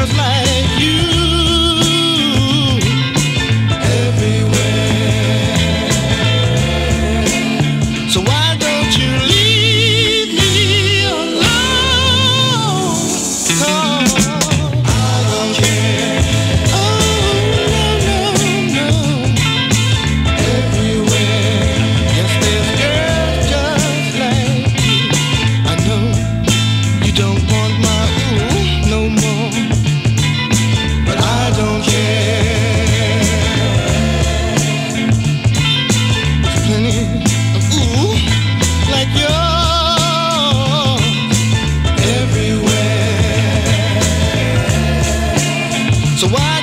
just like you everywhere. So why don't you leave me alone? 'Cause I don't care. Oh, no, no, no. Everywhere. Yes, there's girls just like you. I know you don't want my ooh no more, but I don't care. There's plenty of ooh like yours everywhere. So why